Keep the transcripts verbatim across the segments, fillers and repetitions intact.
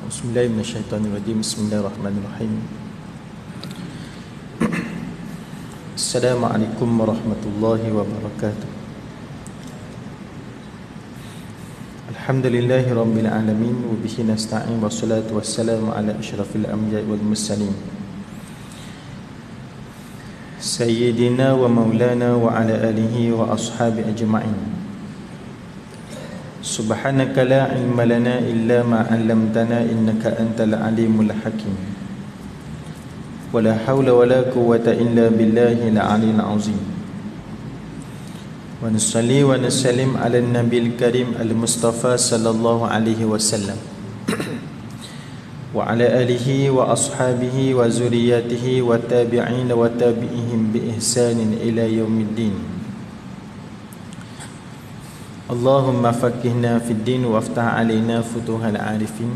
Bismillahirrahmanirrahim. Bismillahirrahmanirrahim. Assalamualaikum warahmatullahi wabarakatuh. Alhamdulillahi rabbil alamin wa bihi nasta'in wassalatu wassalamu ala asyrafil anbiya'i wal mursalin Sayyidina wa maulana wa ala alihi wa ashabi ajma'in. Subhanaka la ilma lana illa ma 'allamtana innaka antal alimul hakim. Wala haula wala quwwata illa billahil aliyyil azim. Wa nusalli wa nusallim ala nabiyil karim al-mustafa sallallahu alaihi wasallam wa ala alihi wa ashabihi wa zurriyyatihi wa tabi'in wa tabi'ihim bi ihsanin ila yaumiddin. Allahumma faqihna fid din waftah alaina futuhal arifin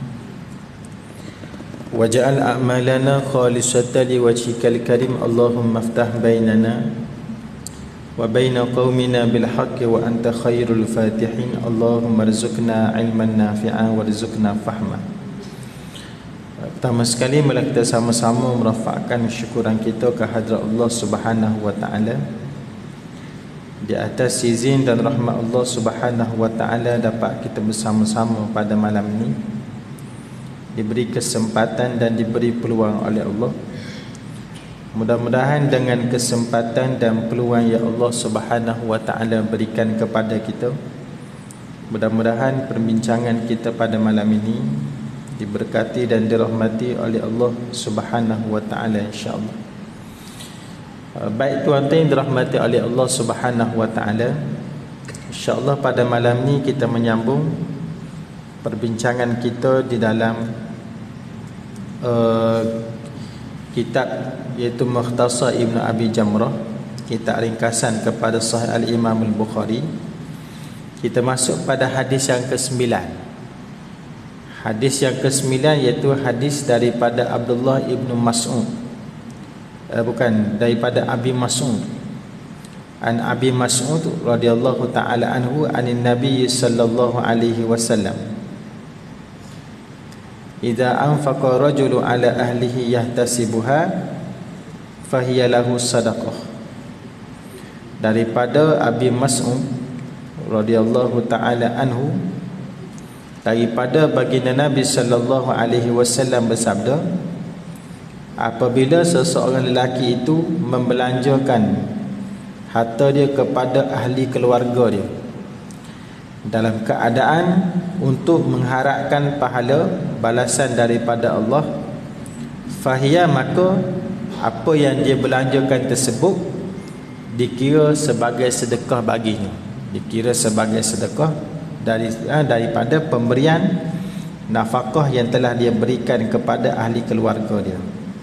waj'al a'malana khalisatan liwajhikal karim. Allahumma iftah bainana wa baina qaumina bil haqqi wa anta khairul fatihin. Allahumma rzuqna ilman nafi'an warzuqna fahma. Pertama sekali mula kita sama-sama merafakkan syukuran kita ke hadrat Allah Subhanahu wa taala. Di atas izin dan rahmat Allah Subhanahu wa taala dapat kita bersama-sama pada malam ini, diberi kesempatan dan diberi peluang oleh Allah. Mudah-mudahan dengan kesempatan dan peluang yang Allah Subhanahu wa taala berikan kepada kita, mudah-mudahan perbincangan kita pada malam ini diberkati dan dirahmati oleh Allah Subhanahu wa taala insya-Allah. Baik tuan-tuan yang dirahmati oleh Allah Subhanahu wa taala, insya-Allah pada malam ni kita menyambung perbincangan kita di dalam uh, kitab iaitu Mukhtasar Ibn Abi Jamrah, kitab ringkasan kepada Sahih Al-Imam Al-Bukhari. Kita masuk pada hadis yang kesembilan. Hadis yang kesembilan iaitu hadis daripada Abdullah Ibn Mas'ud. Uh, bukan daripada Abi Mas'ud. An Abi Mas'ud radhiyallahu taala anhu anin Nabi sallallahu alaihi wasallam, idza anfaqa rajulu ala ahlihi yahtasibuha fahiya lahu sadaqah. Daripada Abi Mas'ud radhiyallahu taala anhu, daripada baginda Nabi sallallahu alaihi wasallam bersabda, apabila seseorang lelaki itu membelanjakan harta dia kepada ahli keluarga dia dalam keadaan untuk mengharapkan pahala balasan daripada Allah, fahiya, maka apa yang dia belanjakan tersebut dikira sebagai sedekah baginya, dikira sebagai sedekah dari daripada pemberian nafkah yang telah dia berikan kepada ahli keluarga dia.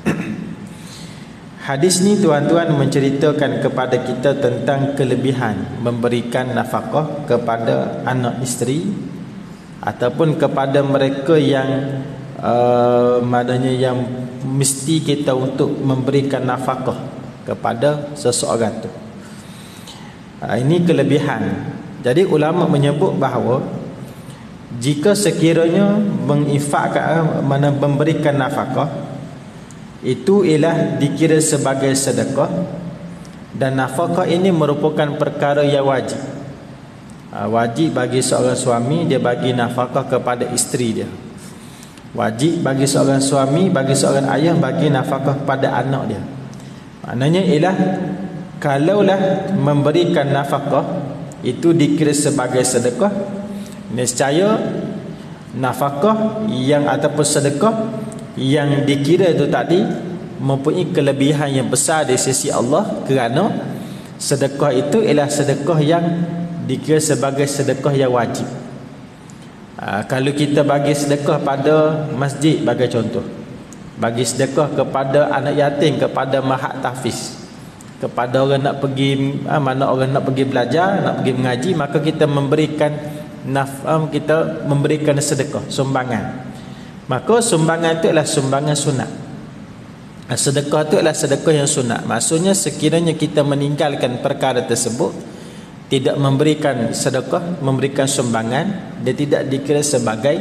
Hadis ni tuan-tuan menceritakan kepada kita tentang kelebihan memberikan nafkah kepada anak isteri ataupun kepada mereka yang uh, maknanya yang mesti kita untuk memberikan nafkah kepada seseorang tu. Uh, ini kelebihan. Jadi ulama menyebut bahawa jika sekiranya menginfakkan, mana memberikan nafkah, itu ialah dikira sebagai sedekah, dan nafkah ini merupakan perkara yang wajib. Wajib bagi seorang suami dia bagi nafkah kepada isteri dia. Wajib bagi seorang suami, bagi seorang ayah bagi nafkah kepada anak dia. Maknanya ialah kalaulah memberikan nafkah itu dikira sebagai sedekah, nescaya nafkah yang ataupun sedekah yang dikira itu tadi mempunyai kelebihan yang besar di sisi Allah, kerana sedekah itu ialah sedekah yang dikira sebagai sedekah yang wajib. Aa, kalau kita bagi sedekah pada masjid bagi contoh, bagi sedekah kepada anak yatim, kepada mahat tahfiz, kepada orang nak pergi aa, mana orang nak pergi belajar, nak pergi mengaji, maka kita memberikan nafam, kita memberikan sedekah, sumbangan. Maka sumbangan itu adalah sumbangan sunat. Sedekah itu adalah sedekah yang sunat. Maksudnya sekiranya kita meninggalkan perkara tersebut, tidak memberikan sedekah, memberikan sumbangan, dia tidak dikira sebagai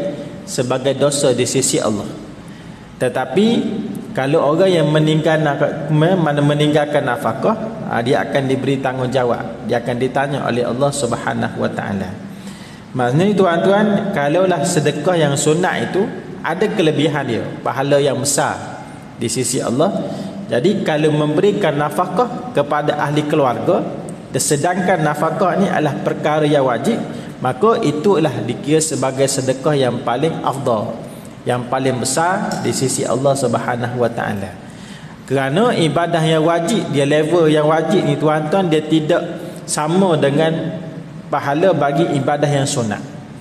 sebagai dosa di sisi Allah. Tetapi kalau orang yang meninggal mana meninggalkan nafkah, dia akan diberi tanggungjawab, dia akan ditanya oleh Allah Subhanahu wa taala. Maksudnya tuan-tuan, kalaulah sedekah yang sunat itu ada kelebihan dia, pahala yang besar di sisi Allah. Jadi kalau memberikan nafkah kepada ahli keluarga, sedangkan nafkah ni adalah perkara yang wajib, maka itulah dikira sebagai sedekah yang paling afdal, yang paling besar di sisi Allah Subhanahu wa taala. Kerana ibadah yang wajib, dia level yang wajib ni tuan-tuan, dia tidak sama dengan pahala bagi ibadah yang sunat.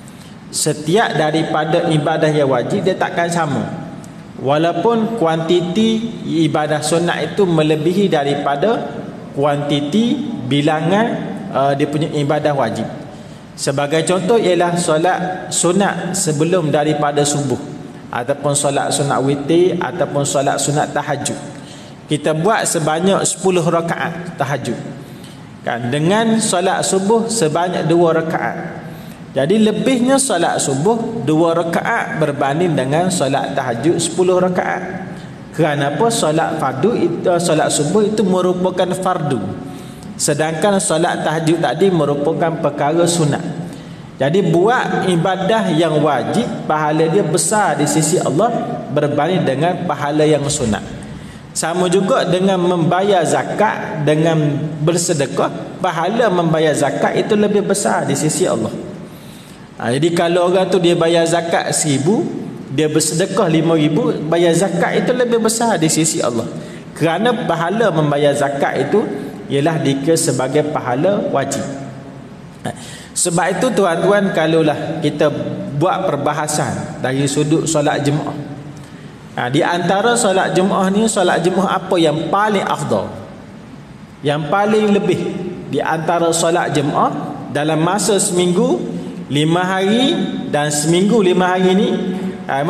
Setiap daripada ibadah yang wajib dia takkan sama, walaupun kuantiti ibadah sunat itu melebihi daripada kuantiti bilangan uh, dia punya ibadah wajib. Sebagai contoh ialah solat sunat sebelum daripada subuh, ataupun solat sunat witir, ataupun solat sunat tahajud. Kita buat sebanyak sepuluh rakaat tahajud, kan, dengan solat subuh sebanyak dua rakaat. Jadi lebihnya solat subuh dua rakaat berbanding dengan solat tahajud sepuluh rakaat. Kerana apa? Solat fardu itu, solat subuh itu merupakan fardu, sedangkan solat tahajud tadi merupakan perkara sunat. Jadi buat ibadah yang wajib, pahala dia besar di sisi Allah berbanding dengan pahala yang sunat. Sama juga dengan membayar zakat, dengan bersedekah, pahala membayar zakat itu lebih besar di sisi Allah. Ha, jadi kalau orang tu dia bayar zakat seribu, dia bersedekah lima ribu, bayar zakat itu lebih besar di sisi Allah. Kerana pahala membayar zakat itu ialah dikira sebagai pahala wajib. Ha, sebab itu tuan-tuan, kalaulah kita buat perbahasan dari sudut solat jemaah, ha, di antara solat jemaah ni, solat jemaah apa yang paling afdal, yang paling lebih di antara solat jemaah dalam masa seminggu lima hari dan seminggu lima hari ni, ha,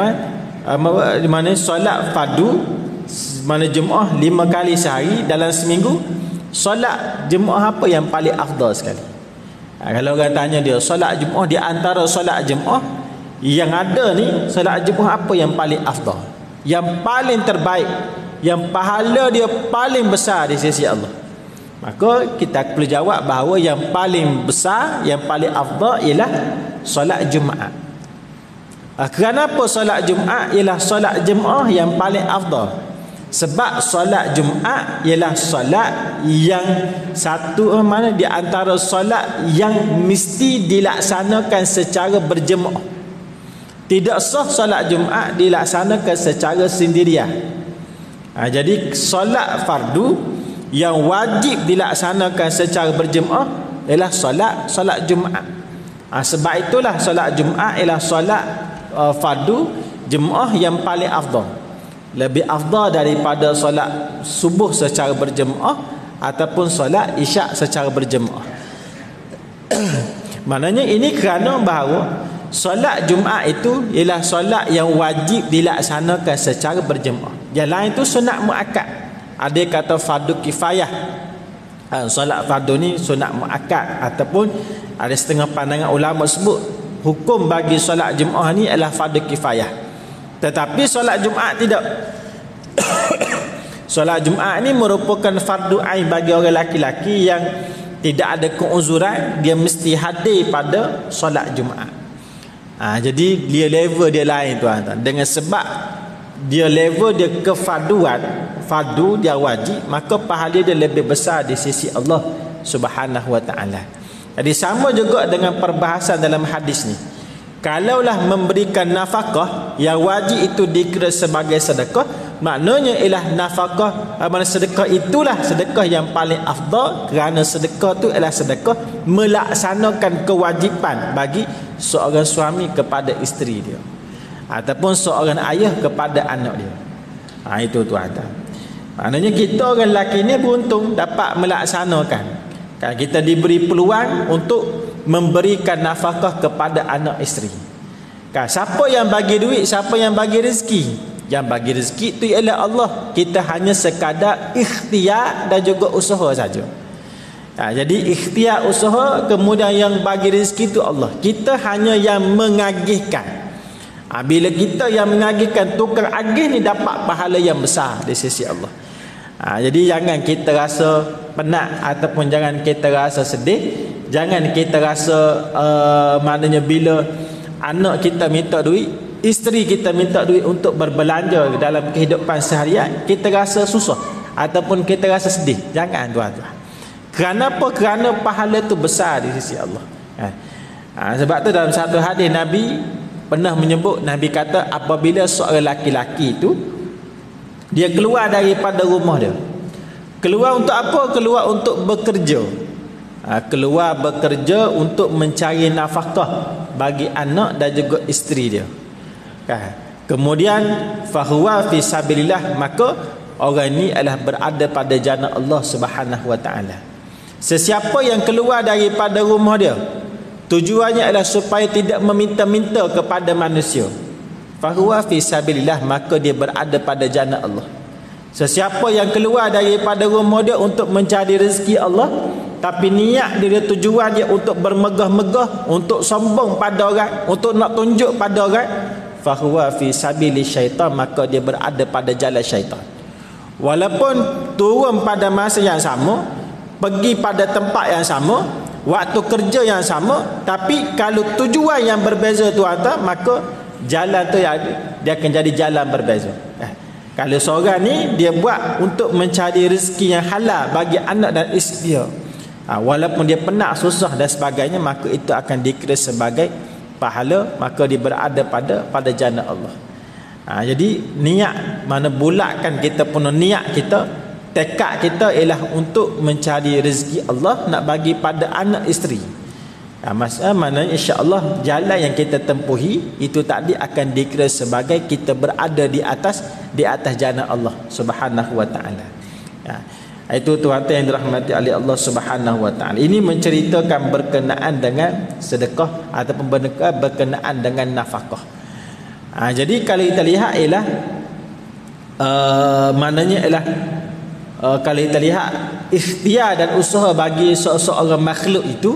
di mana solat fardu, mana jemaah lima kali sehari dalam seminggu, solat jemaah apa yang paling afdal sekali? Ha, kalau orang tanya dia solat jemaah, di antara solat jemaah yang ada ni, solat jemaah apa yang paling afdal, yang paling terbaik, yang pahala dia paling besar di sisi Allah? Maka kita perlu jawab bahawa yang paling besar, yang paling afdal ialah solat Jumaat. Ha, kenapa solat Jumaat ialah solat jemaah yang paling afdal? Sebab solat Jumaat ialah solat yang satu mana di antara solat yang mesti dilaksanakan secara berjemaah. Tidak sah solat Jumaat dilaksanakan secara sendirian. Ha, jadi solat fardu yang wajib dilaksanakan secara berjemaah ialah solat solat Jumaat. Ha, sebab itulah solat Jumaat ialah solat uh, fardu jemaah yang paling afdal. Lebih afdal daripada solat subuh secara berjemaah ataupun solat isyak secara berjemaah. Maknanya ini kerana bahawa solat Jumaat itu ialah solat yang wajib dilaksanakan secara berjemaah. Yang lain itu sunat muakkad. Ada yang kata fardu kifayah. Ha, solat fardu ni sunat muakkad, ataupun ada setengah pandangan ulama sebut hukum bagi solat Jumaat ni adalah fardu kifayah. Tetapi solat Jumaat tidak. Solat Jumaat ni merupakan fardu ain bagi orang laki-laki yang tidak ada keuzuran, dia mesti hadir pada solat Jumaat. Ha, jadi dia level dia lain tuan-tuan. Dengan sebab dia level dia kefarduan, fardu dia wajib, maka pahala dia lebih besar di sisi Allah Subhanahu wa taala. Jadi sama juga dengan perbahasan dalam hadis ni. Kalaulah memberikan nafkah yang wajib itu dikira sebagai sedekah, maknanya ialah nafkah, mana sedekah itulah sedekah yang paling afdal, kerana sedekah tu ialah sedekah melaksanakan kewajipan bagi seorang suami kepada isteri dia, ataupun seorang ayah kepada anak dia. Ha, itu tuan-tuan. Maknanya kita orang lelaki ni beruntung dapat melaksanakan. Kan kita diberi peluang untuk memberikan nafkah kepada anak isteri. Kan siapa yang bagi duit, siapa yang bagi rezeki? Yang bagi rezeki itu ialah Allah. Kita hanya sekadar ikhtiar dan juga usaha saja. Ha, jadi ikhtiar usaha, kemudian yang bagi rezeki itu Allah. Kita hanya yang mengagihkan. Ha, bila kita yang mengagihkan tukang agih ni dapat pahala yang besar di sisi Allah. Ha, jadi jangan kita rasa penat ataupun jangan kita rasa sedih. Jangan kita rasa uh, maknanya bila anak kita minta duit, isteri kita minta duit untuk berbelanja dalam kehidupan seharian, kita rasa susah ataupun kita rasa sedih. Jangan tuan-tuan. Kerana apa? Kerana pahala tu besar di sisi Allah. Ha. Ha, sebab tu dalam satu hadis Nabi pernah menyebut, Nabi kata apabila seorang laki-laki itu dia keluar daripada rumah dia, keluar untuk apa? Keluar untuk bekerja. Ha, keluar bekerja untuk mencari nafkah bagi anak dan juga isteri dia. Ha. Kemudian fahuwa fi sabilillah, maka orang ini adalah berada pada jannah Allah Subhanahu wa taala. Sesiapa yang keluar daripada rumah dia, tujuannya adalah supaya tidak meminta-minta kepada manusia, fahuwa fi sabilillah, maka dia berada pada jannah Allah. Sesiapa yang keluar daripada rumah dia untuk mencari rezeki Allah, tapi niat dia, tujuan dia untuk bermegah-megah, untuk sombong pada orang, untuk nak tunjuk pada orang, fahuwa fi sabili syaitan, maka dia berada pada jalan syaitan. Walaupun turun pada masa yang sama, pergi pada tempat yang sama, waktu kerja yang sama, tapi kalau tujuan yang berbeza tuan-tuan, maka jalan tu yang dia akan jadi jalan berbeza. Eh, kalau seorang ni dia buat untuk mencari rezeki yang halal bagi anak dan isteri dia, ha, walaupun dia penat, susah dan sebagainya, maka itu akan dikira sebagai pahala, maka dia berada pada pada jannah Allah. Ha, jadi niat, mana bulatkan kita punya niat kita, tekad kita ialah untuk mencari rezeki Allah, nak bagi pada anak isteri. Ha, maksudnya maknanya insya-Allah jalan yang kita tempuhi itu tadi akan dikira sebagai kita berada di atas di atas jannah Allah Subhanahu wa taala. Ha, itu tuan-tuan yang dirahmati oleh Allah Subhanahu wa taala. Ini menceritakan berkenaan dengan sedekah ataupun berkenaan dengan nafkah. Ha, jadi kalau kita lihat ialah uh, maknanya ialah uh, kalau kita lihat ikhtiar dan usaha bagi seorang makhluk itu,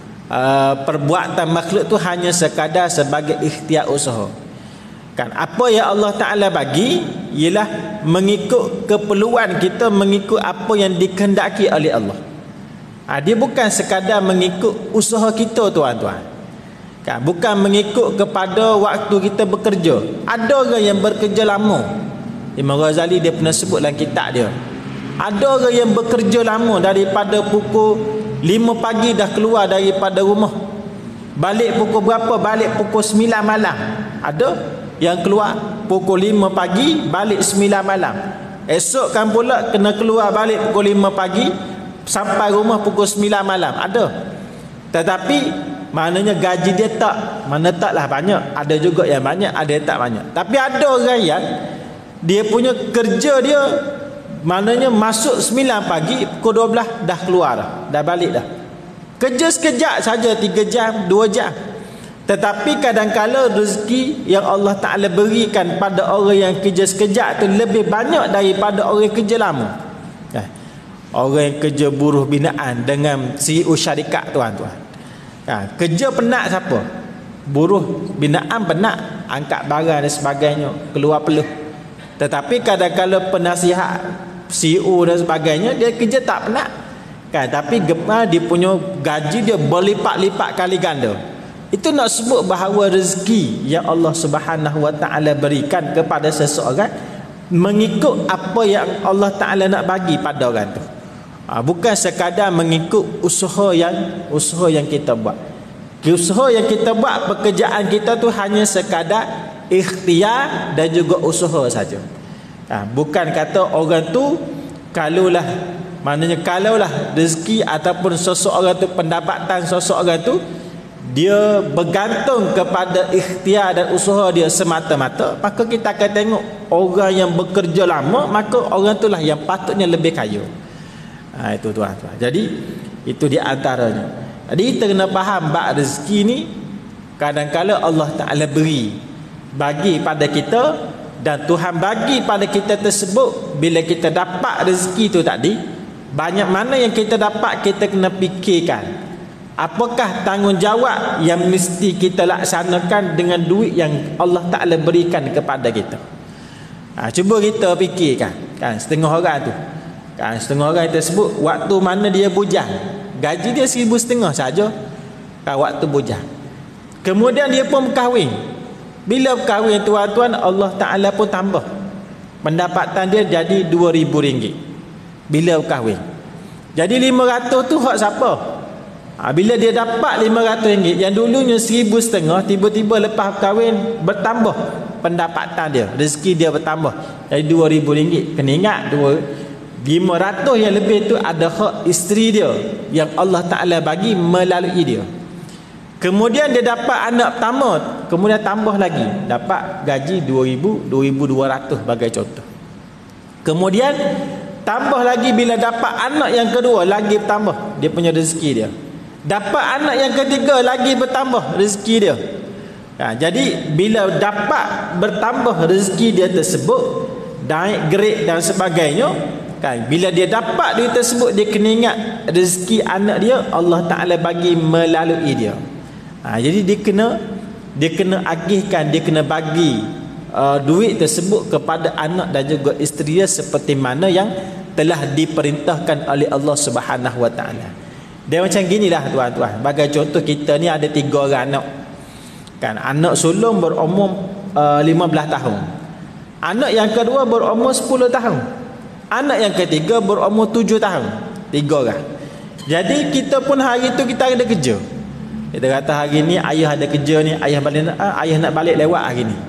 uh, perbuatan makhluk itu hanya sekadar sebagai ikhtiar usaha. Kan apa yang Allah Taala bagi ialah mengikut keperluan kita, mengikut apa yang dikehendaki oleh Allah. Ha, dia bukan sekadar mengikut usaha kita tuan-tuan. Kan, bukan mengikut kepada waktu kita bekerja. Ada orang yang bekerja lama. Imam Ghazali dia pernah sebut dalam kitab dia, ada orang yang bekerja lama, daripada pukul lima pagi dah keluar daripada rumah, balik pukul berapa? Balik pukul sembilan malam. Ada yang keluar pukul lima pagi, balik sembilan malam. Esok kan pula kena keluar balik pukul lima pagi, sampai rumah pukul sembilan malam. Ada. Tetapi maknanya gaji dia tak, mana taklah banyak. Ada juga yang banyak, ada yang tak banyak. Tapi ada orang yang dia punya kerja dia, maknanya masuk sembilan pagi, pukul dua belas dah keluar dah, dah balik dah. Kerja sekejap saja, tiga jam, dua jam. Tetapi kadang-kala rezeki yang Allah Ta'ala berikan pada orang yang kerja sekejap tu lebih banyak daripada orang yang kerja lama. Eh, orang yang kerja buruh binaan dengan C E O syarikat tuan-tuan. Ha, kerja penat siapa? Buruh binaan penat, angkat barang dan sebagainya, keluar peluh. Tetapi kadang-kala penasihat C E O dan sebagainya, dia kerja tak penat kan, tapi gemar dia punya gaji dia berlipat-lipat kali ganda. Itu nak sebut bahawa rezeki yang Allah Subhanahu wa taala berikan kepada seseorang mengikut apa yang Allah Taala nak bagi pada orang tu. Ha, bukan sekadar mengikut usaha yang usaha yang kita buat. Usaha yang kita buat, pekerjaan kita tu hanya sekadar ikhtiar dan juga usaha saja. Ha, bukan kata orang tu kalaulah, maknanya kalaulah rezeki ataupun seseorang tu, pendapatan seseorang tu, dia bergantung kepada ikhtiar dan usaha dia semata-mata, maka kita akan tengok orang yang bekerja lama, maka orang itulah yang patutnya lebih kaya. Ha, itu tuan-tuan. Jadi itu di antaranya. Jadi kita kena faham bab rezeki ni kadang-kala Allah Taala beri, bagi pada kita, dan Tuhan bagi pada kita tersebut. Bila kita dapat rezeki tu tadi, banyak mana yang kita dapat, kita kena fikirkan Apakah tanggungjawab yang mesti kita laksanakan dengan duit yang Allah Ta'ala berikan kepada kita? Ha, cuba kita fikirkan, kan, setengah orang tu, kan, setengah orang tersebut waktu mana dia bujang, gaji dia seribu setengah saja, kan, waktu bujang. Kemudian dia pun berkahwin. Bila berkahwin tuan-tuan, Allah Ta'ala pun tambah pendapatan dia jadi dua ribu ringgit bila berkahwin. Jadi lima ratus tu hak siapa? Ha, bila dia dapat lima ratus ringgit, yang dulunya seribu setengah, tiba-tiba lepas berkahwin bertambah pendapatan dia, rezeki dia bertambah jadi dua ribu ringgit. Kena ingat, lima ratus yang lebih tu ada hak isteri dia yang Allah Ta'ala bagi melalui dia. Kemudian dia dapat anak pertama, kemudian tambah lagi, dapat gaji dua ribu, dua ribu dua ratus sebagai contoh. Kemudian tambah lagi bila dapat anak yang kedua, lagi bertambah dia punya rezeki dia. Dapat anak yang ketiga, lagi bertambah rezeki dia. Ha, jadi bila dapat bertambah rezeki dia tersebut, naik grade dan sebagainya, kan, bila dia dapat duit tersebut, dia kena ingat rezeki anak dia Allah Ta'ala bagi melalui dia. Ha, jadi dia kena dia kena agihkan, dia kena bagi uh, duit tersebut kepada anak dan juga isteri dia seperti mana yang telah diperintahkan oleh Allah Subhanahu Wa Ta'ala. Dia macam ginilah tuan-tuan. Bagai contoh, kita ni ada tiga orang anak, kan, anak sulung berumur uh, lima belas tahun, anak yang kedua berumur sepuluh tahun, anak yang ketiga berumur tujuh tahun. Tiga orang. Jadi kita pun hari tu kita ada kerja. Kita kata hari ni ayah ada kerja ni, ayah balik ah, ayah nak balik lewat hari ni.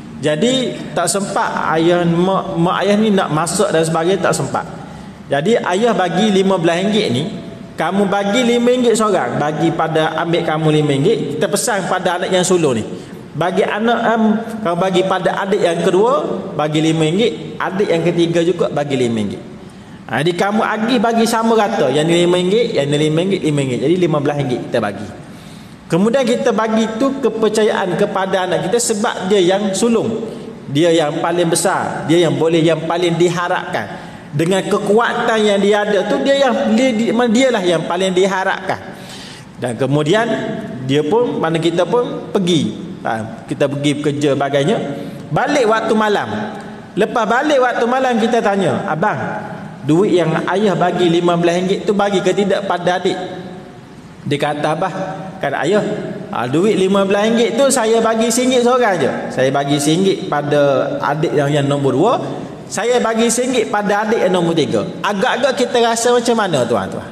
Jadi tak sempat ayah mak, mak ayah ni nak masuk dan sebagainya, tak sempat. Jadi ayah bagi lima belas ringgit ni, kamu bagi lima ringgit seorang, bagi pada ambil kamu lima ringgit, kita pesan pada anak yang sulung ni. Bagi anak um, kamu bagi pada adik yang kedua bagi lima ringgit, adik yang ketiga juga bagi lima ringgit. Ha, jadi kamu agih bagi sama rata, yang ni lima ringgit, yang ni lima ringgit, lima ringgit. Jadi lima belas ringgit kita bagi. Kemudian kita bagi tu kepercayaan kepada anak kita sebab dia yang sulung, dia yang paling besar, dia yang boleh, yang paling diharapkan. Dengan kekuatan yang dia ada tu, dia yang dia, dialah yang paling diharapkan. Dan kemudian dia pun, mana kita pun pergi, ha, kita pergi kerja bagainya, balik waktu malam. Lepas balik waktu malam kita tanya, abang, duit yang ayah bagi lima belas ringgit tu bagi ke tidak pada adik? Dia kata, abah, kan ayah, ha, duit lima belas ringgit tu saya bagi singgit seorang je. Saya bagi singgit pada adik yang, yang nombor dua, saya bagi singgit pada adik yang nombor tiga. Agak-agak kita rasa macam mana tuan-tuan?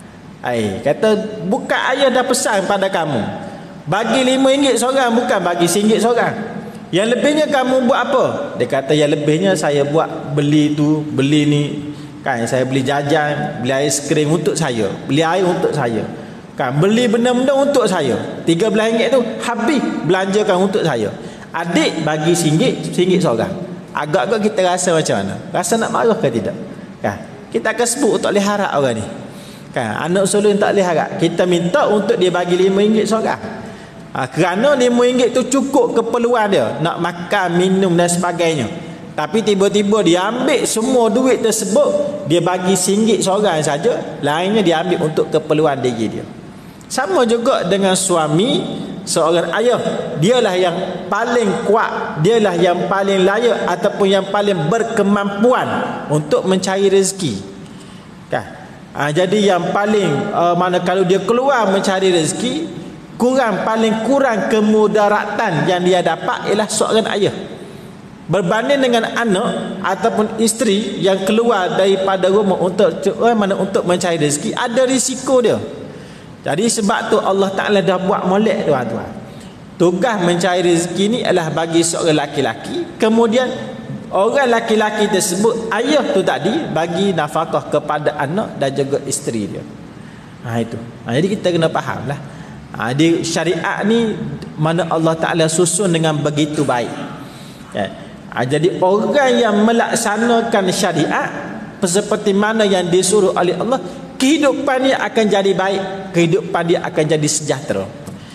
Ay, kata, bukan ayah dah pesan pada kamu bagi lima ringgit seorang, bukan bagi singgit seorang. Yang lebihnya kamu buat apa? Dia kata, yang lebihnya saya buat beli tu, beli ni, kan, saya beli jajan, beli aiskrim untuk saya, beli air untuk saya, kan, beli benda-benda untuk saya. tiga belas ringgit tu habis belanjakan untuk saya. Adik bagi singgit, singgit seorang. Agak-agak kita rasa macam mana? Rasa nak marah ke tidak? Kan, kita akan sebut tak boleh harap orang ni, kan, anak sulung tak boleh harap. Kita minta untuk dia bagi lima ringgit seorang, ha, kerana lima ringgit tu cukup keperluan dia, nak makan, minum dan sebagainya. Tapi tiba-tiba dia ambil semua duit tersebut, dia bagi singgit seorang saja, lainnya dia ambil untuk keperluan diri dia. Sama juga dengan suami, seorang ayah, dialah yang paling kuat, dialah yang paling layak ataupun yang paling berkemampuan untuk mencari rezeki, kan? Ha, jadi yang paling uh, mana kalau dia keluar mencari rezeki, kurang paling kurang kemudaratan yang dia dapat ialah seorang ayah berbanding dengan anak ataupun isteri yang keluar daripada rumah untuk uh, mana untuk mencari rezeki. Ada risiko dia. Jadi sebab tu Allah Ta'ala dah buat molek tuan-tuan. Tugas mencari rezeki ni adalah bagi seorang laki-laki. Kemudian orang laki-laki tersebut, ayah tu tadi, bagi nafkah kepada anak dan juga isteri dia. Ha, itu. Ha, jadi kita kena faham lah. Ha, di syariat ni mana Allah Ta'ala susun dengan begitu baik. Ya. Ha, jadi orang yang melaksanakan syariat seperti mana yang disuruh oleh Allah, kehidupan dia akan jadi baik, kehidupan dia akan jadi sejahtera.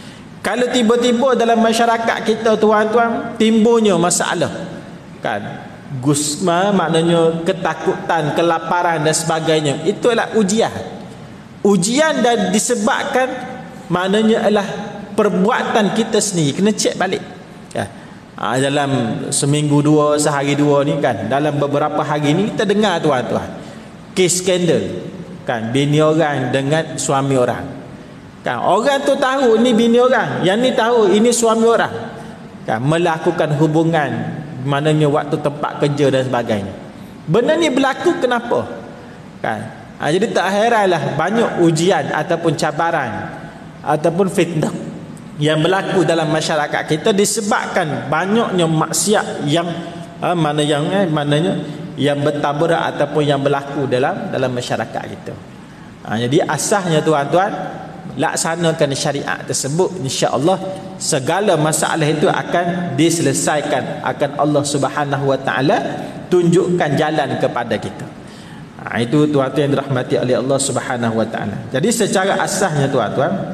Kalau tiba-tiba dalam masyarakat kita tuan-tuan timbulnya masalah, kan, gusma maknanya ketakutan, kelaparan dan sebagainya, itu adalah ujian. Ujian dan disebabkan maknanya adalah perbuatan kita sendiri kena cek balik ya. Ha, dalam seminggu dua, sehari dua ni kan, dalam beberapa hari ni kita dengar tuan-tuan kes skandal kan, bini orang dengan suami orang kan. Orang tu tahu ni bini orang, yang ni tahu ini suami orang kan, melakukan hubungan maknanya waktu tempat kerja dan sebagainya. Benda ni berlaku kenapa kan? Ha, jadi tak heranlah banyak ujian ataupun cabaran ataupun fitnah yang berlaku dalam masyarakat kita disebabkan banyaknya maksiat yang ha, mana yang eh, maknanya yang bertaburan ataupun yang berlaku dalam dalam masyarakat kita. Ha, jadi asasnya tuan-tuan, laksanakan syariat tersebut, insya-Allah segala masalah itu akan diselesaikan, akan Allah Subhanahu Wa Taala tunjukkan jalan kepada kita. Ha, itu tuan-tuan yang dirahmati oleh Allah Subhanahu Wa Taala. Jadi secara asasnya tuan-tuan,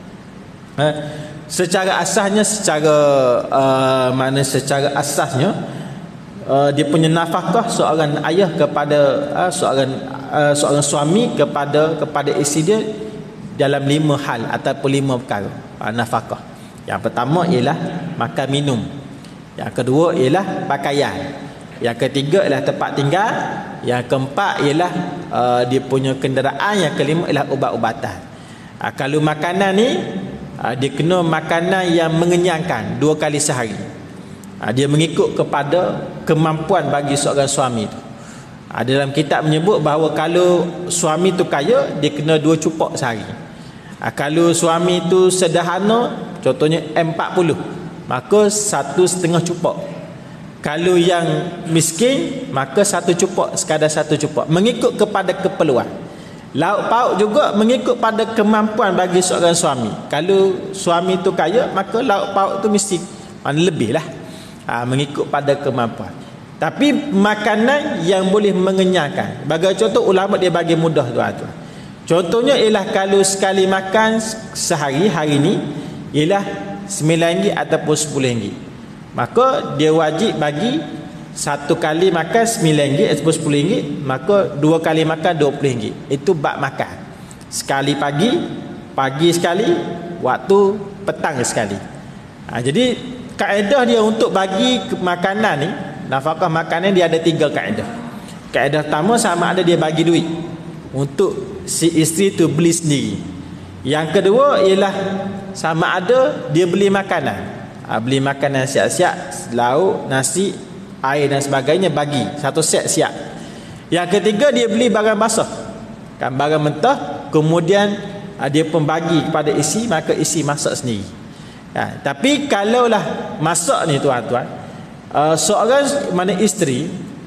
ha, secara asasnya secara uh, mana secara asasnya uh, dia punya nafkah seorang ayah kepada uh, seorang uh, seorang suami kepada kepada isteri dia dalam lima hal ataupun lima perkara uh, nafkah. Yang pertama ialah makan minum, yang kedua ialah pakaian, yang ketiga ialah tempat tinggal, yang keempat ialah uh, dia punya kenderaan, yang kelima ialah ubat-ubatan. Uh, kalau makanan ni Ha, dia kena makanan yang mengenyangkan dua kali sehari. Ha, dia mengikut kepada kemampuan bagi seorang suami tu. Ha, dalam kitab menyebut bahawa kalau suami tu kaya, dia kena dua cupok sehari. Ha, kalau suami tu sederhana, contohnya M empat puluh, maka satu setengah cupok. Kalau yang miskin, maka satu cupok, sekadar satu cupok, mengikut kepada keperluan. Lauk pauk juga mengikut pada kemampuan bagi seorang suami. Kalau suami tu kaya, maka lauk pauk tu mesti mana lebih lah, ha, mengikut pada kemampuan. Tapi makanan yang boleh mengenyangkan, bagi contoh ulama dia bagi mudah tuan-tuan. Contohnya ialah kalau sekali makan sehari hari ni ialah sembilan ringgit ataupun sepuluh ringgit, maka dia wajib bagi satu kali makan sembilan ringgit ataupun sepuluh ringgit, maka dua kali makan dua puluh ringgit. Itu bab makan. Sekali pagi, pagi sekali, waktu petang sekali. Ha, jadi kaedah dia untuk bagi makanan ni, nafkah makanan dia ada tiga kaedah. Kaedah pertama, sama ada dia bagi duit untuk si isteri tu beli sendiri. Yang kedua ialah sama ada dia beli makanan. Ha, beli makanan siap-siap, lauk, nasi, air dan sebagainya, bagi satu set siap. Yang ketiga, dia beli barang basah kan, barang mentah, kemudian uh, dia pun bagi kepada isi, maka isi masak sendiri. Ha, tapi kalaulah masak ni tuan-tuan, uh, seorang mana isteri,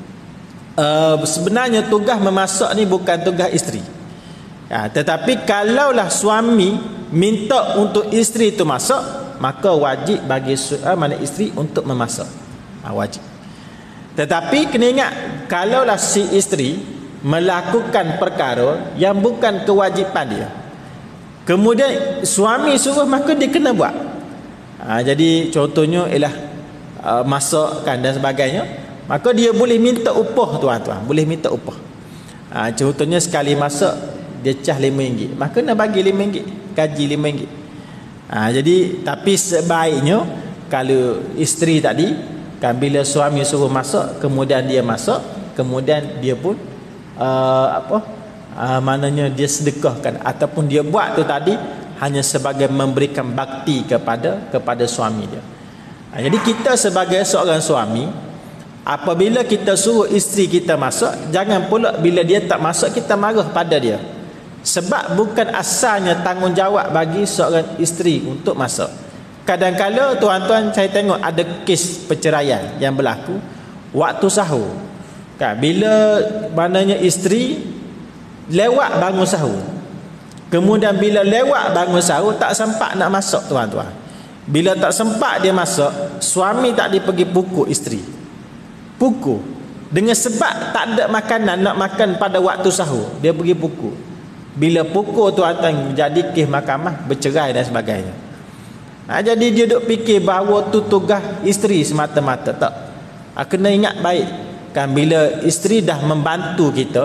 uh, sebenarnya tugas memasak ni bukan tugas isteri. Ha, tetapi kalaulah suami minta untuk isteri itu masak, maka wajib bagi uh, mana isteri untuk memasak. Ha, wajib. Tetapi kena ingat, kalaulah si isteri melakukan perkara yang bukan kewajipan dia, kemudian suami suruh, maka dia kena buat. Ha, jadi contohnya ialah uh, masak kan dan sebagainya, maka dia boleh minta upah tuan-tuan, boleh minta upah. Ha, contohnya sekali masak dia cah lima ringgit, maka nak bagi lima ringgit, gaji lima ringgit. Ha, jadi tapi sebaiknya kalau isteri tadi kan, bila suami suruh masak, kemudian dia masak, kemudian dia pun uh, apa uh, maknanya dia sedekahkan ataupun dia buat tu tadi hanya sebagai memberikan bakti kepada kepada suami dia. Ha, jadi kita sebagai seorang suami, apabila kita suruh isteri kita masak, jangan pula bila dia tak masak kita marah pada dia, sebab bukan asalnya tanggungjawab bagi seorang isteri untuk masak. Kadang-kadang tuan-tuan, saya tengok ada kes perceraian yang berlaku waktu sahur kan, bila maknanya isteri lewat bangun sahur, kemudian bila lewat bangun sahur tak sempat nak masak tuan-tuan. Bila tak sempat dia masak, suami tak dia pergi pukul isteri, pukul dengan sebab tak ada makanan nak makan pada waktu sahur, dia pergi pukul. Bila pukul tuan-tuan, jadi kes mahkamah, bercerai dan sebagainya. Ha, jadi dia duk fikir bahawa tu tugas isteri semata-mata. Tak. Ha, kena ingat baik kan, bila isteri dah membantu kita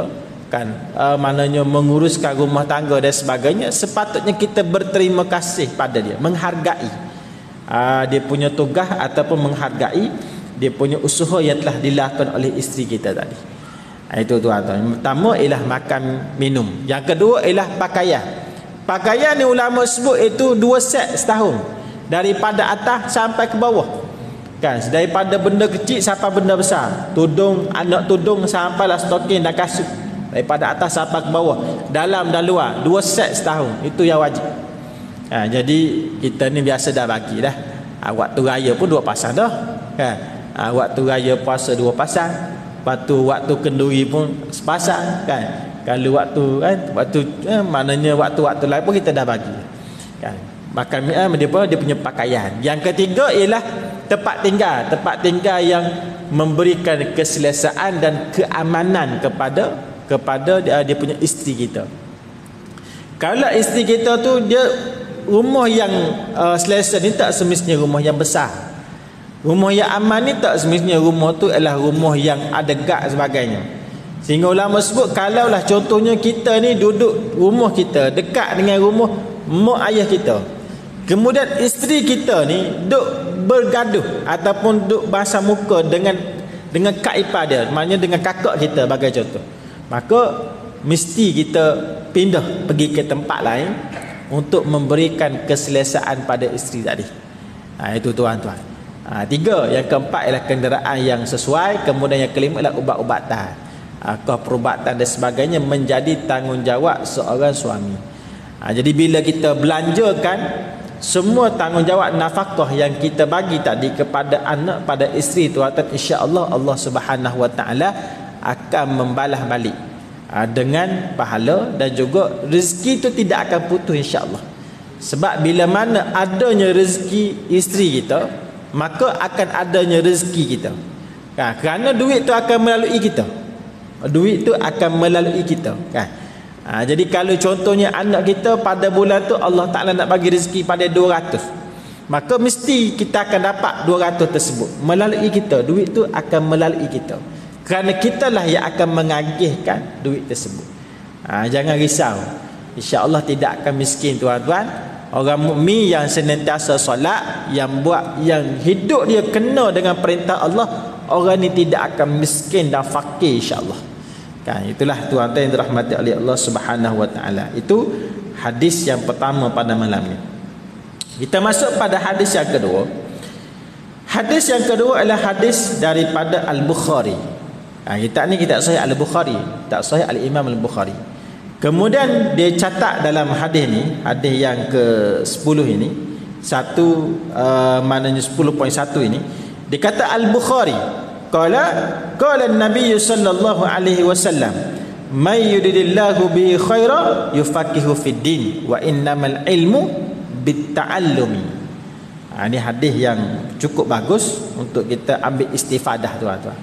kan, uh, maknanya menguruskan rumah tangga dan sebagainya, sepatutnya kita berterima kasih pada dia, menghargai uh, dia punya tugas ataupun menghargai dia punya usaha yang telah dilakukan oleh isteri kita tadi. uh, itu tuan-tuan. Yang pertama ialah makan minum, yang kedua ialah pakaian. Pakaian ni ulama sebut itu dua set setahun, daripada atas sampai ke bawah, kan, daripada benda kecil sampai benda besar, tudung, anak tudung sampailah stoking dan kasut, daripada atas sampai ke bawah, dalam dan luar, dua set setahun, itu yang wajib. Ha, jadi kita ni biasa dah bagi dah. Ha, waktu raya pun dua pasang dah, kan. Ha, waktu raya puasa dua pasang, lepas tu waktu kenduri pun sepasang, kan. Kalau waktu kan, waktu eh, maknanya waktu-waktu lain pun kita dah bagi, kan. Makan eh, dia pun dia punya pakaian. Yang ketiga ialah tempat tinggal, tempat tinggal yang memberikan keselesaan dan keamanan kepada kepada dia, dia punya isteri kita. Kalau isteri kita tu dia rumah yang uh, selesa ni, tak semestinya rumah yang besar. Rumah yang aman ni tak semestinya rumah tu adalah rumah yang ada gak sebagainya. Sehingga ulama sebut, kalaulah contohnya kita ni duduk rumah kita dekat dengan rumah mak ayah kita, kemudian isteri kita ni duk bergaduh ataupun duk bahasa muka dengan dengan kak ipar dia, maknanya dengan kakak kita bagai contoh, maka mesti kita pindah pergi ke tempat lain untuk memberikan keselesaan pada isteri tadi. Ha, itu tuan-tuan. Ha, tiga. Yang keempat ialah kenderaan yang sesuai. Kemudian yang kelima ialah ubat-ubatan, kau perubatan dan sebagainya menjadi tanggungjawab seorang suami. Ha, jadi bila kita belanjakan semua tanggungjawab nafkah yang kita bagi tadi kepada anak, pada isteri, tuan-tuan, insya-Allah Allah Subhanahu Wa Taala akan membalas balik ha, dengan pahala, dan juga rezeki itu tidak akan putus, insya-Allah. Sebab bila mana adanya rezeki isteri kita, maka akan adanya rezeki kita. Ha, kerana duit itu akan melalui kita. Duit tu akan melalui kita, kan. Ha, jadi kalau contohnya anak kita pada bulan tu Allah Ta'ala nak bagi rezeki pada dua ratus, maka mesti kita akan dapat dua ratus tersebut melalui kita. Duit tu akan melalui kita, kerana kitalah yang akan mengagihkan duit tersebut. Ha, jangan risau, insya-Allah tidak akan miskin, tuan-tuan. Orang mukmin yang senantiasa solat, yang buat, yang hidup dia kena dengan perintah Allah, orang ni tidak akan miskin dan fakir, insya-Allah. Kan, itulah tuan-tuan yang dirahmati oleh Allah Subhanahu Wa Taala. Itu hadis yang pertama pada malam ini. Kita masuk pada hadis yang kedua. Hadis yang kedua adalah hadis daripada Al-Bukhari. Ha, kita ni kita sahih Al-Bukhari, tak sahih Al-Imam Al-Bukhari. Kemudian dia catat dalam hadis ni, hadis yang ke sepuluh ini, satu uh, maknanya sepuluh poin satu ini, dia kata Al-Bukhari qala qala an-nabiy sallallahu alaihi wasallam may yuridillahu bi khaira yufaqihu fid din wa innamal ilmu bitta'allumi. Ha, ini hadis yang cukup bagus untuk kita ambil istifadah, tuan-tuan.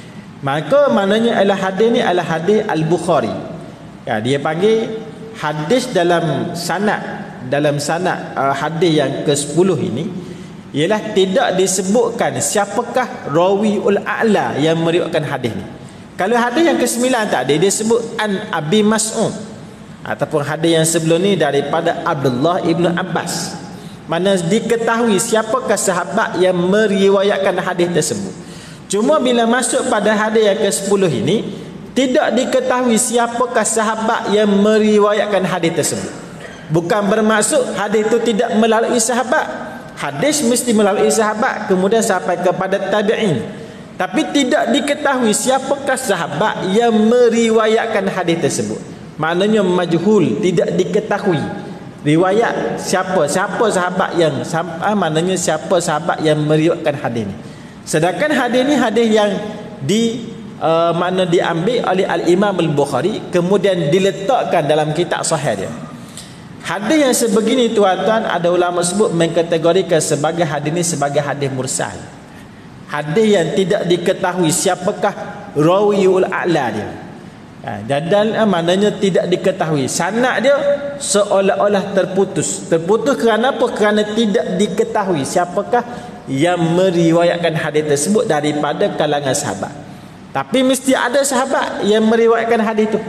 Maka maknanya adalah hadis ni adalah hadis Al-Bukhari. Ya, dia panggil hadis dalam sanad, dalam sanad uh, hadis yang ke sepuluh ini ialah tidak disebutkan siapakah rawiul a'la yang meriwayatkan hadis ni. Kalau hadis yang ke sembilan tadi dia sebut an Abi Mas'ud, ataupun hadis yang sebelum ni daripada Abdullah ibnu Abbas, mana diketahui siapakah sahabat yang meriwayatkan hadis tersebut. Cuma bila masuk pada hadis yang ke sepuluh ini, tidak diketahui siapakah sahabat yang meriwayatkan hadis tersebut. Bukan bermaksud hadis itu tidak melalui sahabat. Hadis mesti melalui sahabat, kemudian sampai kepada tabi'in. Tapi tidak diketahui siapakah sahabat yang meriwayatkan hadis tersebut. Maknanya majhul, tidak diketahui riwayat siapa siapa sahabat yang ah, maknanya siapa sahabat yang meriwayatkan hadis ni. Sedangkan hadis ni hadis yang di uh, makna diambil oleh Al-Imam Al-Bukhari, kemudian diletakkan dalam kitab sahih dia. Hadis yang sebegini, tuan-tuan, ada ulama sebut mengkategorikan sebagai hadis ini sebagai hadis mursal. Hadis yang tidak diketahui siapakah rawiul a'la dia. Ha, dan maknanya tidak diketahui. Sanad dia seolah-olah terputus. Terputus kerana apa? Kerana tidak diketahui siapakah yang meriwayatkan hadis tersebut daripada kalangan sahabat. Tapi mesti ada sahabat yang meriwayatkan hadis itu.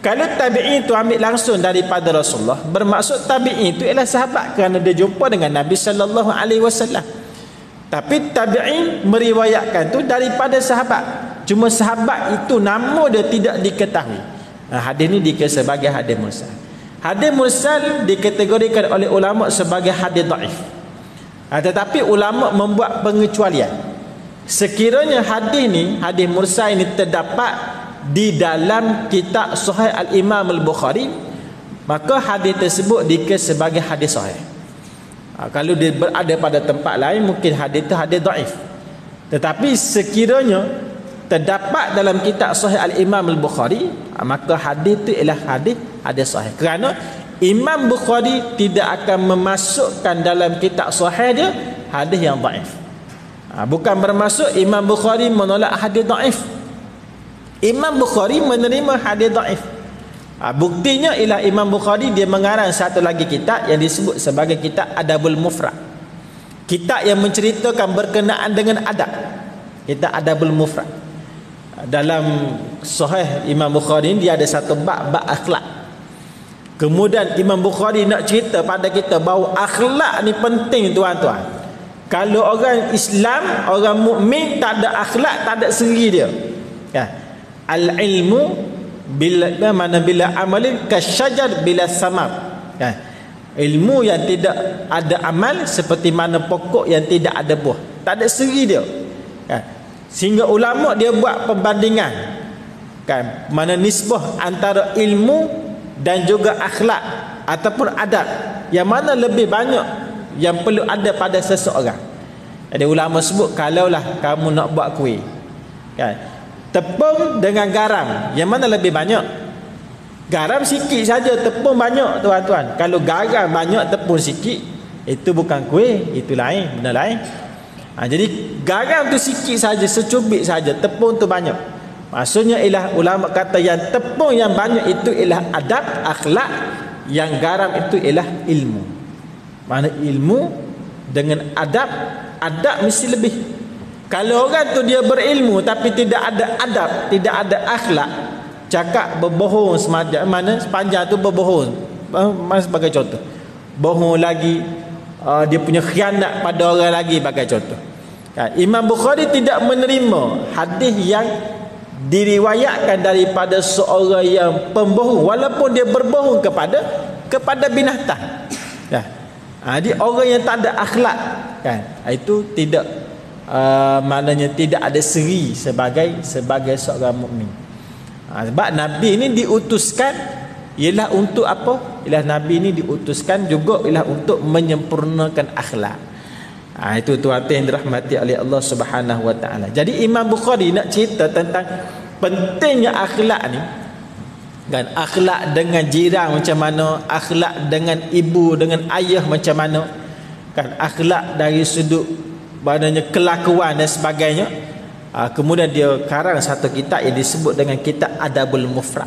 Kalau tabi'in itu ambil langsung daripada Rasulullah, bermaksud tabi'in itu ialah sahabat kerana dia jumpa dengan Nabi sallallahu alaihi wasallam. Tapi tabi'in meriwayatkan tu daripada sahabat. Cuma sahabat itu nama dia tidak diketahui. Nah, hadis ni dikira sebagai hadis mursal. Hadis mursal dikategorikan oleh ulama sebagai hadis dhaif. Ha, tetapi ulama membuat pengecualian. Sekiranya hadis ni, hadis mursal ini terdapat di dalam kitab Sahih Al-Imam Al-Bukhari, maka hadis tersebut dikira sebagai hadis sahih. Ha, kalau dia berada pada tempat lain, mungkin hadis itu hadis dhaif. Tetapi sekiranya terdapat dalam kitab Sahih Al-Imam Al-Bukhari, ha, maka hadis itu ialah hadis hadis sahih. Kerana Imam Bukhari tidak akan memasukkan dalam kitab sahih dia hadis yang dhaif. Ha, bukan bermaksud Imam Bukhari menolak hadis dhaif. Imam Bukhari menerima hadis dhaif. Ha, buktinya ialah Imam Bukhari dia mengarang satu lagi kitab yang disebut sebagai kitab Adabul Mufrad. Kitab yang menceritakan berkenaan dengan adab. Kitab Adabul Mufrad. Dalam Sahih Imam Bukhari dia ada satu bab, bab akhlak. Kemudian Imam Bukhari nak cerita pada kita bahawa akhlak ni penting tuan-tuan. Kalau orang Islam, orang mukmin tak ada akhlak, tak ada seri dia. Ya. Al-ilmu bila mana bila amalin kasyajar bila samar. Ya. Ilmu yang tidak ada amal seperti mana pokok yang tidak ada buah. Tak ada seri dia. Ya. Sehingga ulama dia buat perbandingan. Kan, mana nisbah antara ilmu dan juga akhlak ataupun adab. Yang mana lebih banyak yang perlu ada pada seseorang. Jadi ulama sebut, kalaulah kamu nak buat kuih, kan, tepung dengan garam, yang mana lebih banyak? Garam sikit saja, tepung banyak tuan-tuan. Kalau garam banyak, tepung sikit, itu bukan kuih, itu lain, benda lain. Ha, jadi garam tu sikit saja, secubit saja, tepung tu banyak. Maksudnya ialah ulama kata yang tepung yang banyak itu ialah adab, akhlak, yang garam itu ialah ilmu. Mana ilmu dengan adab, adab mesti lebih. Kalau orang tu dia berilmu tapi tidak ada adab, tidak ada akhlak, cakap berbohong semacam mana sepanjang tu berbohong. Mana sebagai contoh, bohong lagi, uh, dia punya khianat pada orang lagi sebagai contoh. Kan? Imam Bukhari tidak menerima hadis yang diriwayatkan daripada seorang yang pembohong, walaupun dia berbohong kepada kepada binatang. Ya. Ha, dia orang yang tak ada akhlak, kan? Itu tidak Uh, maknanya tidak ada seri sebagai sebagai seorang mukmin. Ha, sebab Nabi ini diutuskan ialah untuk apa? Ialah Nabi ini diutuskan juga ialah untuk menyempurnakan akhlak. Ha, itu tuan-tuan yang dirahmati oleh Allah Subhanahu Wa Taala. Jadi Imam Bukhari nak cerita tentang pentingnya akhlak ni, kan? Akhlak dengan jiran macam mana, akhlak dengan ibu, dengan ayah macam mana, kan? Akhlak dari sudut maknanya kelakuan dan sebagainya. Ha, kemudian dia karang satu kitab yang disebut dengan kitab Adabul Mufrad.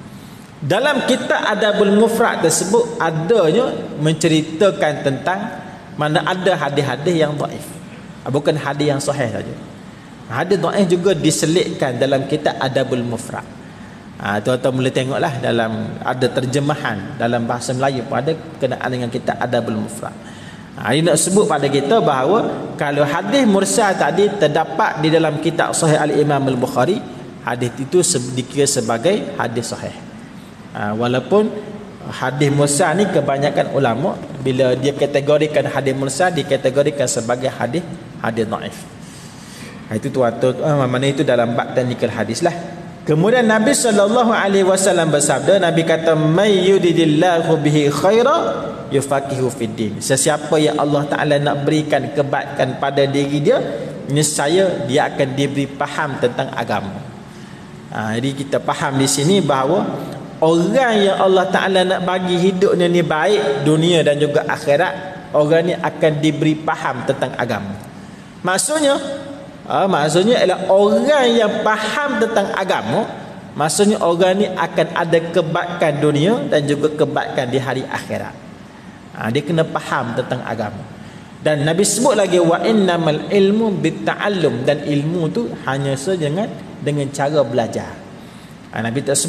Dalam kitab Adabul Mufrad tersebut adanya menceritakan tentang mana ada hadis-hadis yang dhaif, ha, bukan hadis yang sahih saja. Hadis dhaif juga diselitkan dalam kitab Adabul Mufrad. Ha, tuan-tuan boleh tengoklah dalam ada terjemahan dalam bahasa Melayu pun ada kenaan dengan kitab Adabul Mufrad. Ha, ini nak sebut pada kita bahawa kalau hadis mursal tadi terdapat di dalam kitab Sahih Al-Imam Al-Bukhari, hadis itu dikira sebagai hadis sahih. Ha, walaupun hadis mursal ni kebanyakan ulama bila dia kategorikan hadis mursal dikategorikan sebagai hadis hadis dhaif. Ha, itu tuan-tuan, mana itu dalam bab teknikal hadis lah. Kemudian Nabi sallallahu alaihi wasallam bersabda, Nabi kata, may yuridillahu bihi khaira yufaqihu fiddin. Sesiapa yang Allah Taala nak berikan kebaikan pada diri dia, nescaya dia akan diberi faham tentang agama. Ha, jadi kita faham di sini bahawa orang yang Allah Taala nak bagi hidupnya ni baik dunia dan juga akhirat, orang ni akan diberi faham tentang agama. Maksudnya ha, maksudnya ialah orang yang faham tentang agama, maksudnya orang ni akan ada kebaikan dunia dan juga kebaikan di hari akhirat. Ha, dia kena faham tentang agama. Dan Nabi sebut lagi, wa innamal ilmu bitta'allum, dan ilmu tu hanya saja dengan dengan cara belajar. Ha, Nabi tak sebut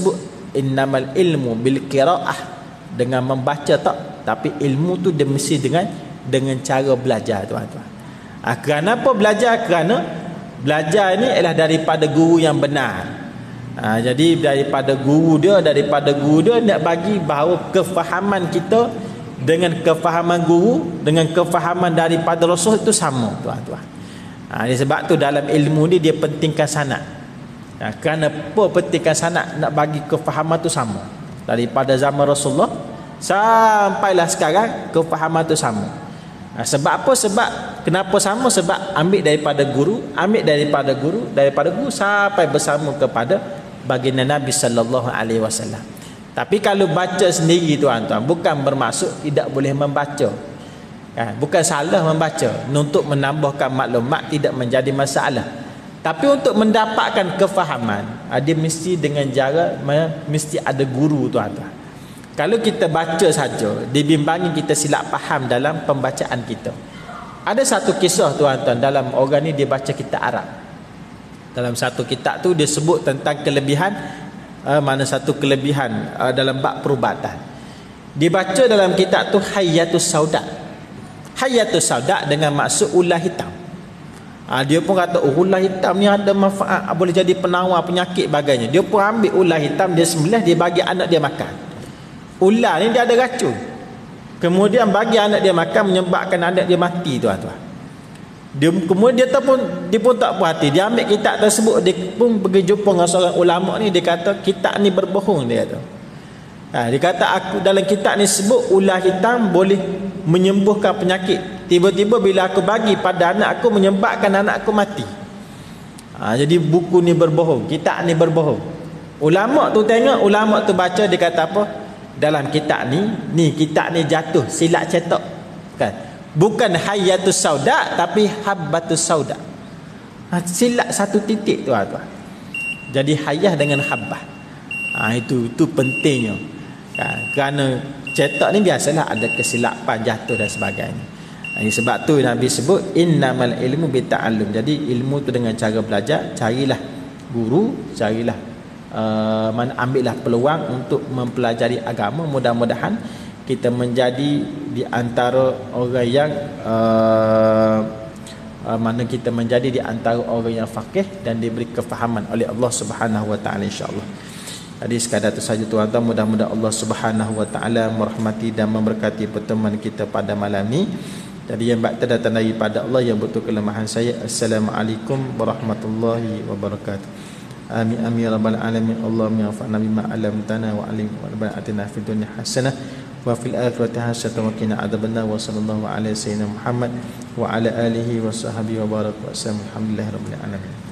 innamal ilmu bil qiraah, dengan membaca tak, tapi ilmu tu dia mesti dengan dengan cara belajar, tuan-tuan. Ha, kerana apa belajar? Kerana belajar ni ialah daripada guru yang benar. Ha, jadi daripada guru dia, daripada guru dia nak bagi bahawa kefahaman kita dengan kefahaman guru, dengan kefahaman daripada Rasul itu sama, tuan-tuan. Ha, sebab tu dalam ilmu ni dia pentingkan sanad. Ha, kerana apa pentingkan sanad? Nak bagi kefahaman tu sama. Daripada zaman Rasulullah sampailah sekarang kefahaman tu sama. Ha, sebab apa? Sebab kenapa sama? Sebab ambil daripada guru, ambil daripada guru, daripada guru sampai bersama kepada baginda Nabi sallallahu alaihi wasallam. Tapi kalau baca sendiri, tuan-tuan, bukan bermaksud tidak boleh membaca. Ha, bukan salah membaca. Untuk menambahkan maklumat tidak menjadi masalah. Tapi untuk mendapatkan kefahaman, dia mesti dengan cara, mesti ada guru, tuan-tuan. Kalau kita baca saja, dibimbangi kita silap faham dalam pembacaan kita. Ada satu kisah, tuan-tuan, dalam orang ni dia baca kitab Arab. Dalam satu kitab tu dia sebut tentang kelebihan, uh, mana satu kelebihan uh, dalam bab perubatan. Dibaca dalam kitab tu Hayyatus Sauda. Hayyatus Sauda dengan maksud ular hitam. Ha, dia pun kata, oh, ular hitam ni ada manfaat, boleh jadi penawar penyakit bagainya. Dia pun ambil ular hitam, dia sembelih, dia bagi anak dia makan. Ular ni dia ada racun. Kemudian bagi anak dia makan, menyebabkan anak dia mati, tuan-tuan. Dia kemudian dia pun dia pun tak puas hati. Dia ambil kitab tersebut, dia pun pergi jumpa dengan seorang ulama ni, dia kata kitab ni berbohong, dia kata. Ha, dia kata aku dalam kitab ni sebut ular hitam boleh menyembuhkan penyakit. Tiba-tiba bila aku bagi pada anak aku, menyebabkan anak aku mati. Ha, jadi buku ni berbohong, kitab ni berbohong. Ulama tu tengok, ulama tu baca, dia kata apa? Dalam kitab ni, ni kitab ni jatuh silap cetak. Kan? Bukan Hayyatus Sauda, tapi Habbatus Sauda. Ha, silap satu titik, tuan-tuan. Jadi hayah dengan habbah. Ha, itu itu pentingnya. Kan? Kerana cetak ni biasalah ada kesilapan, jatuh dan sebagainya. Ini sebab tu Nabi sebut innamal ilmu bita'allum. Jadi ilmu tu dengan cara belajar. Carilah guru, carilah uh, mana ambillah peluang untuk mempelajari agama. Mudah-mudahan kita menjadi di antara orang yang uh, uh, mana kita menjadi di antara orang yang faqih dan diberi kefahaman oleh Allah Subhanahu wa taala, insya-Allah. Jadi sekadar itu saja, tuan-tuan. Mudah-mudahan Allah Subhanahu wa taala merahmati dan memberkati pertemuan kita pada malam ini. Jadi yang baik datang daripada Allah, yang betul kelemahan saya. Assalamualaikum warahmatullahi wabarakatuh. Amin amin ya rabbal alamin. Allahumma anfa'na bima 'allamtana wa 'allim wa rabbana atina fid dunya hasanah wa fil akhirati hasanah wa qina adzabannar. Wa sallallahu ala sayyidina Muhammad wa ala alihi wa sahbihi wa baraka wa sallam. Alhamdulillahirabbil alamin.